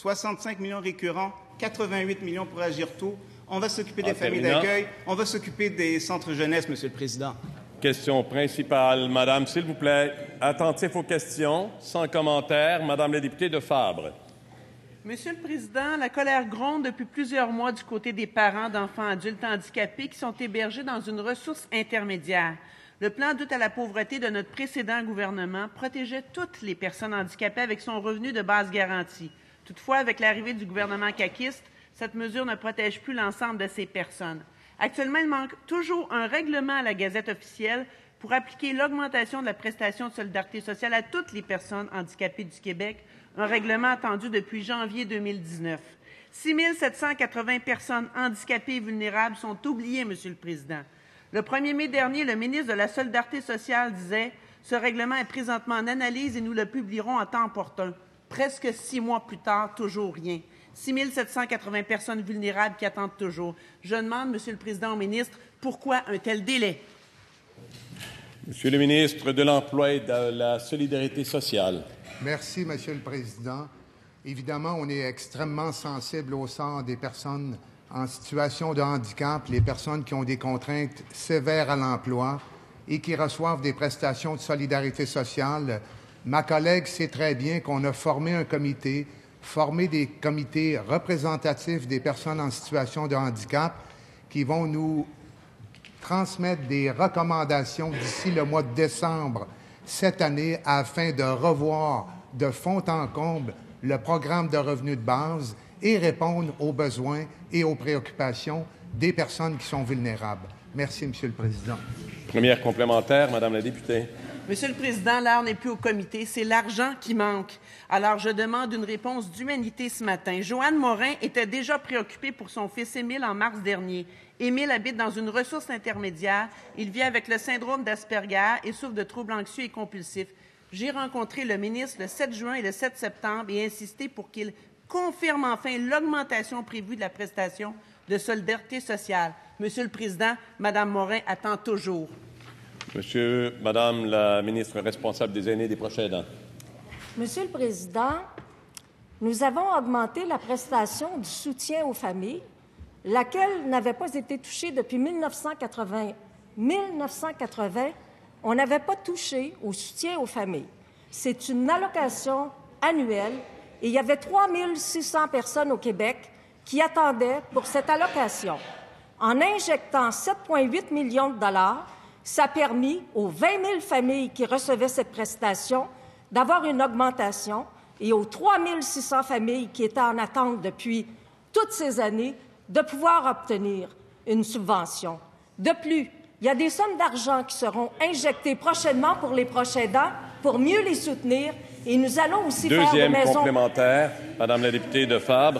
65 millions récurrents, 88 millions pour Agir tôt. On va s'occuper des familles d'accueil, on va s'occuper des centres jeunesse, Monsieur le Président. Question principale. Madame, s'il vous plaît, attentif aux questions, sans commentaire. Madame la députée de Fabre. Monsieur le Président, la colère gronde depuis plusieurs mois du côté des parents d'enfants adultes handicapés qui sont hébergés dans une ressource intermédiaire. Le plan d'aide à la pauvreté de notre précédent gouvernement protégeait toutes les personnes handicapées avec son revenu de base garanti. Toutefois, avec l'arrivée du gouvernement caquiste, cette mesure ne protège plus l'ensemble de ces personnes. Actuellement, il manque toujours un règlement à la Gazette officielle pour appliquer l'augmentation de la prestation de solidarité sociale à toutes les personnes handicapées du Québec, un règlement attendu depuis janvier 2019. 6 780 personnes handicapées et vulnérables sont oubliées, Monsieur le Président. Le 1er mai dernier, le ministre de la Solidarité sociale disait « Ce règlement est présentement en analyse et nous le publierons en temps opportun ». Presque 6 mois plus tard, toujours rien. 6 780 personnes vulnérables qui attendent toujours. Je demande, Monsieur le Président, au ministre, pourquoi un tel délai? Monsieur le ministre de l'Emploi et de la Solidarité sociale. Merci, Monsieur le Président. Évidemment, on est extrêmement sensible au sort des personnes en situation de handicap, les personnes qui ont des contraintes sévères à l'emploi et qui reçoivent des prestations de solidarité sociale. Ma collègue sait très bien qu'on a formé un comité, formé des comités représentatifs des personnes en situation de handicap qui vont nous transmettre des recommandations d'ici le mois de décembre cette année afin de revoir de fond en comble le programme de revenus de base et répondre aux besoins et aux préoccupations des personnes qui sont vulnérables. Merci, Monsieur le Président. Première complémentaire, Madame la députée. Monsieur le Président, l'heure n'est plus au comité, c'est l'argent qui manque. Alors, je demande une réponse d'humanité ce matin. Joanne Morin était déjà préoccupée pour son fils Émile en mars dernier. Émile habite dans une ressource intermédiaire. Il vit avec le syndrome d'Asperger et souffre de troubles anxieux et compulsifs. J'ai rencontré le ministre le 7 juin et le 7 septembre et insisté pour qu'il confirme enfin l'augmentation prévue de la prestation de solidarité sociale. Monsieur le Président, Mme Morin attend toujours. Madame la ministre responsable des aînés et des proches aidants. Monsieur le Président, nous avons augmenté la prestation du soutien aux familles, laquelle n'avait pas été touchée depuis 1980. 1980, on n'avait pas touché au soutien aux familles. C'est une allocation annuelle et il y avait 3 600 personnes au Québec qui attendaient pour cette allocation. En injectant 7,8 millions de dollars, ça a permis aux 20 000 familles qui recevaient cette prestation d'avoir une augmentation et aux 3 600 familles qui étaient en attente depuis toutes ces années de pouvoir obtenir une subvention. De plus, il y a des sommes d'argent qui seront injectées prochainement pour les proches aidants pour mieux les soutenir et nous allons aussi faire des maisons... Deuxième complémentaire, Madame la députée de Fabre.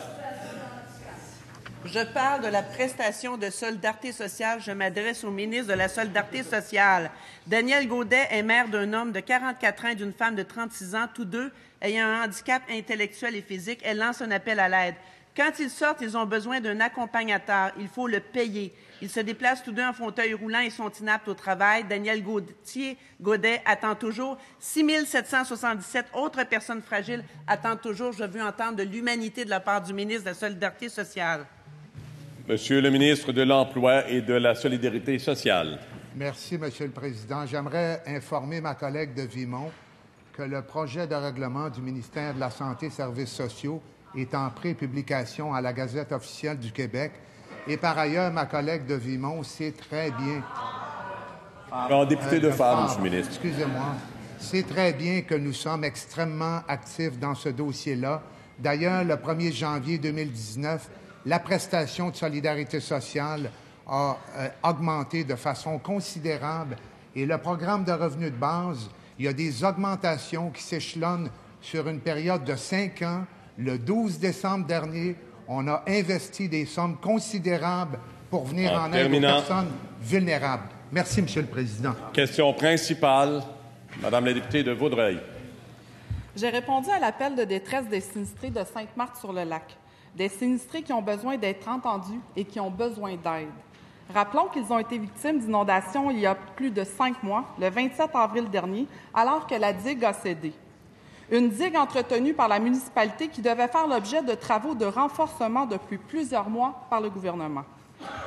Je parle de la prestation de solidarité sociale. Je m'adresse au ministre de la Solidarité sociale. Daniel Gaudet est mère d'un homme de 44 ans et d'une femme de 36 ans, tous deux ayant un handicap intellectuel et physique. Elle lance un appel à l'aide. Quand ils sortent, ils ont besoin d'un accompagnateur. Il faut le payer. Ils se déplacent tous deux en fauteuil roulant et sont inaptes au travail. Daniel Gaudet attend toujours. 6 777 autres personnes fragiles attendent toujours. Je veux entendre de l'humanité de la part du ministre de la Solidarité sociale. Monsieur le ministre de l'Emploi et de la Solidarité sociale. Merci, Monsieur le Président. J'aimerais informer ma collègue de Vimont que le projet de règlement du ministère de la Santé et Services sociaux est en pré-publication à la Gazette officielle du Québec. Et par ailleurs, ma collègue de Vimont sait très bien... député de Fabre, Monsieur le ministre. Excusez-moi. Sait très bien que nous sommes extrêmement actifs dans ce dossier-là. D'ailleurs, le 1er janvier 2019, la prestation de solidarité sociale a augmenté de façon considérable et le programme de revenus de base, il y a des augmentations qui s'échelonnent sur une période de 5 ans. Le 12 décembre dernier, on a investi des sommes considérables pour venir en aide aux personnes vulnérables. Merci, Monsieur le Président. Question principale, Madame la députée de Vaudreuil. J'ai répondu à l'appel de détresse des sinistrés de Sainte-Marthe-sur-le-Lac. Des sinistrés qui ont besoin d'être entendus et qui ont besoin d'aide. Rappelons qu'ils ont été victimes d'inondations il y a plus de 5 mois, le 27 avril dernier, alors que la digue a cédé. Une digue entretenue par la municipalité qui devait faire l'objet de travaux de renforcement depuis plusieurs mois par le gouvernement.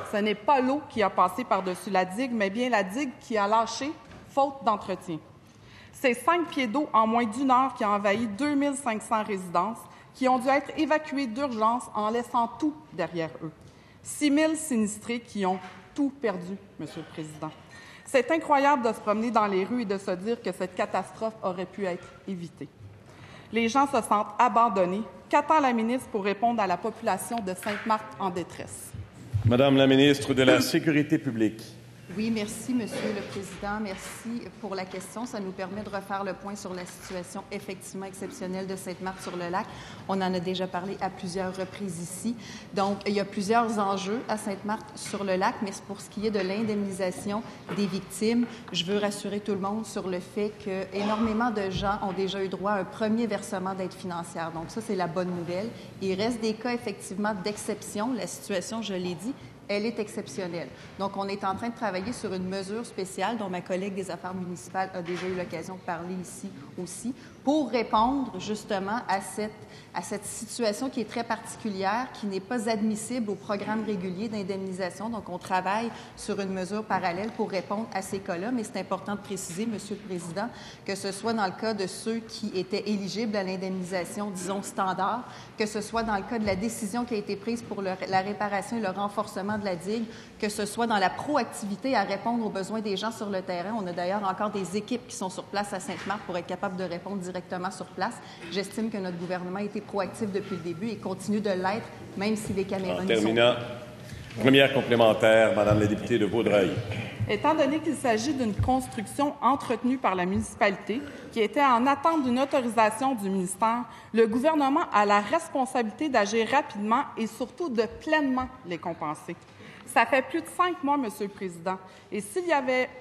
Ce n'est pas l'eau qui a passé par-dessus la digue, mais bien la digue qui a lâché, faute d'entretien. C'est 5 pieds d'eau en moins d'une heure qui a envahi 2500 résidences qui ont dû être évacuées d'urgence en laissant tout derrière eux. 6 000 sinistrés qui ont tout perdu, Monsieur le Président. C'est incroyable de se promener dans les rues et de se dire que cette catastrophe aurait pu être évitée. Les gens se sentent abandonnés. Qu'attend la ministre pour répondre à la population de Sainte-Marthe en détresse? Madame la ministre de la Sécurité publique. Oui, merci, Monsieur le Président. Merci pour la question. Ça nous permet de refaire le point sur la situation effectivement exceptionnelle de Sainte-Marthe-sur-le-Lac. On en a déjà parlé à plusieurs reprises ici. Donc, il y a plusieurs enjeux à Sainte-Marthe-sur-le-Lac, mais pour ce qui est de l'indemnisation des victimes, je veux rassurer tout le monde sur le fait qu'énormément de gens ont déjà eu droit à un premier versement d'aide financière. Donc, ça, c'est la bonne nouvelle. Il reste des cas, effectivement, d'exception. La situation, je l'ai dit, elle est exceptionnelle. Donc, on est en train de travailler sur une mesure spéciale dont ma collègue des Affaires municipales a déjà eu l'occasion de parler ici aussi, pour répondre justement à cette situation qui est très particulière, qui n'est pas admissible au programme régulier d'indemnisation. Donc, on travaille sur une mesure parallèle pour répondre à ces cas-là, mais c'est important de préciser, Monsieur le Président, que ce soit dans le cas de ceux qui étaient éligibles à l'indemnisation, disons, standard, que ce soit dans le cas de la décision qui a été prise pour la réparation et le renforcement de la digue, que ce soit dans la proactivité à répondre aux besoins des gens sur le terrain. On a d'ailleurs encore des équipes qui sont sur place à Sainte-Marthe pour être capables de répondre directement sur place. J'estime que notre gouvernement a été proactif depuis le début et continue de l'être, même si les caméras ne sont pas. Terminant, première complémentaire, Madame la députée de Vaudreuil. Étant donné qu'il s'agit d'une construction entretenue par la municipalité qui était en attente d'une autorisation du ministère, le gouvernement a la responsabilité d'agir rapidement et surtout de pleinement les compenser. Ça fait plus de 5 mois, Monsieur le Président, et s'il n'y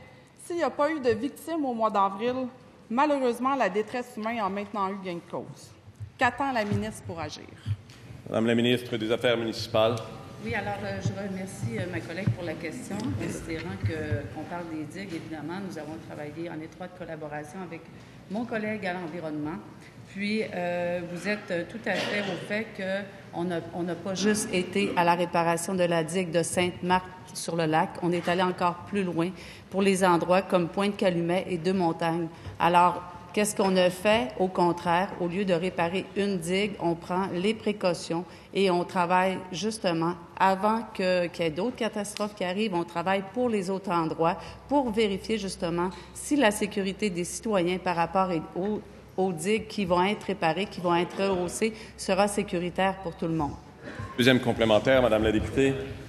a pas eu de victimes au mois d'avril, malheureusement, la détresse humaine a maintenant eu gain de cause. Qu'attend la ministre pour agir? Madame la ministre des Affaires municipales. Oui, alors je remercie ma collègue pour la question, considérant qu'on parle des digues. Évidemment, nous avons travaillé en étroite collaboration avec mon collègue à l'environnement. Puis, vous êtes tout à fait au fait qu'on n'a pas juste été à la réparation de la digue de Sainte-Marthe-sur-le-Lac. On est allé encore plus loin pour les endroits comme Pointe-Calumet et Deux-Montagnes. Alors, qu'est-ce qu'on a fait? Au contraire, au lieu de réparer une digue, on prend les précautions et on travaille justement, avant qu'il y ait d'autres catastrophes qui arrivent, on travaille pour les autres endroits pour vérifier justement si la sécurité des citoyens par rapport aux digues qui vont être réparées, qui vont être rehaussées, sera sécuritaire pour tout le monde. Deuxième complémentaire, Madame la députée.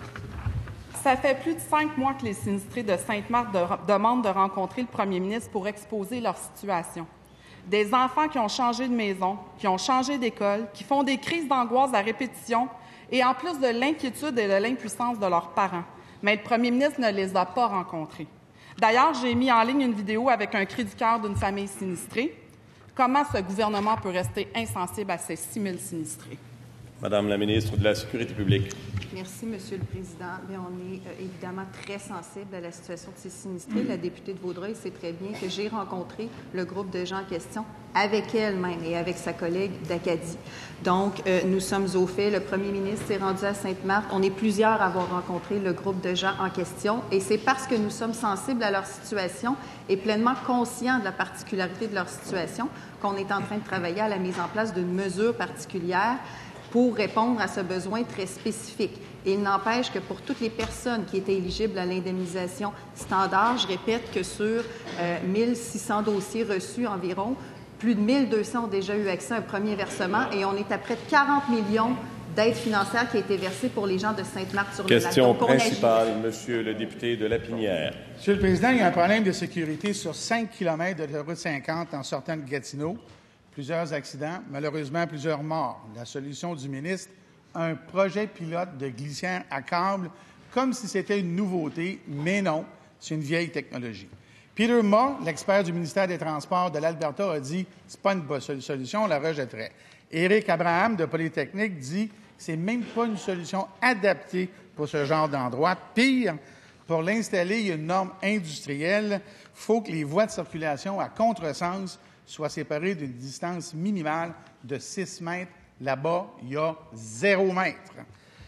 Ça fait plus de 5 mois que les sinistrés de Sainte-Marthe demandent de rencontrer le premier ministre pour exposer leur situation. Des enfants qui ont changé de maison, qui ont changé d'école, qui font des crises d'angoisse à répétition, et en plus de l'inquiétude et de l'impuissance de leurs parents. Mais le premier ministre ne les a pas rencontrés. D'ailleurs, j'ai mis en ligne une vidéo avec un cri du cœur d'une famille sinistrée. Comment ce gouvernement peut rester insensible à ces 6 000 sinistrés? Madame la ministre de la Sécurité publique. Merci, Monsieur le Président. Bien, on est évidemment très sensible à la situation de ces sinistrés. La députée de Vaudreuil sait très bien que j'ai rencontré le groupe de gens en question avec elle-même et avec sa collègue d'Acadie. Donc, nous sommes au fait. Le premier ministre s'est rendu à Sainte-Marthe. On est plusieurs à avoir rencontré le groupe de gens en question et c'est parce que nous sommes sensibles à leur situation et pleinement conscients de la particularité de leur situation qu'on est en train de travailler à la mise en place d'une mesure particulière pour répondre à ce besoin très spécifique. Et il n'empêche que pour toutes les personnes qui étaient éligibles à l'indemnisation standard, je répète que sur 1600 dossiers reçus environ, plus de 1200 ont déjà eu accès à un premier versement et on est à près de 40 millions d'aides financières qui a été versées pour les gens de Sainte-Marthe-sur-le-Lac. Question principale, Monsieur le député de Lapinière. Monsieur le Président, il y a un problème de sécurité sur 5 km de la route 50 en sortant de Gatineau. Plusieurs accidents, malheureusement plusieurs morts. La solution du ministre, un projet pilote de glissière à câble, comme si c'était une nouveauté, mais non, c'est une vieille technologie. Peter Moore, l'expert du ministère des Transports de l'Alberta, a dit « c'est pas une bonne solution, on la rejetterait ». Éric Abraham de Polytechnique dit « c'est même pas une solution adaptée pour ce genre d'endroit. Pire, pour l'installer, il y a une norme industrielle. Il faut que les voies de circulation à contresens soient séparées d'une distance minimale de 6 mètres. Là-bas, il y a 0 mètre. »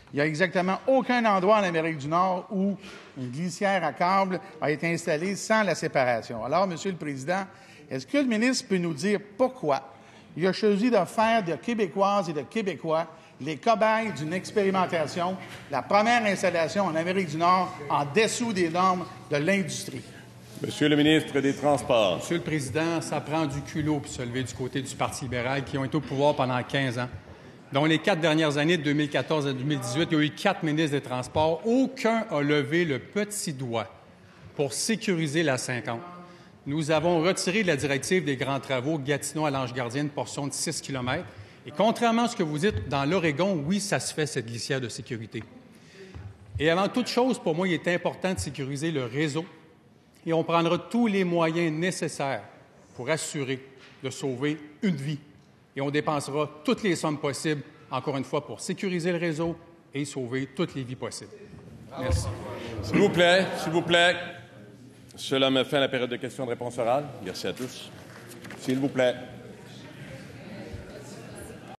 Il n'y a exactement aucun endroit en Amérique du Nord où une glissière à câble a été installée sans la séparation. Alors, Monsieur le Président, est-ce que le ministre peut nous dire pourquoi il a choisi de faire de Québécoises et de Québécois les cobayes d'une expérimentation, la première installation en Amérique du Nord en dessous des normes de l'industrie? Monsieur le ministre des Transports. Monsieur le Président, ça prend du culot pour se lever du côté du Parti libéral qui ont été au pouvoir pendant 15 ans. Dans les 4 dernières années, de 2014 à 2018, il y a eu 4 ministres des Transports. Aucun n'a levé le petit doigt pour sécuriser la 50. Nous avons retiré de la directive des grands travaux Gatineau à l'Ange-Gardien une portion de 6 km. Et contrairement à ce que vous dites, dans l'Oregon, oui, ça se fait, cette glissière de sécurité. Et avant toute chose, pour moi, il est important de sécuriser le réseau et on prendra tous les moyens nécessaires pour assurer de sauver une vie. Et on dépensera toutes les sommes possibles, encore une fois, pour sécuriser le réseau et sauver toutes les vies possibles. Merci. S'il vous plaît. Cela me fait la période de questions de réponse orale. Merci à tous. S'il vous plaît.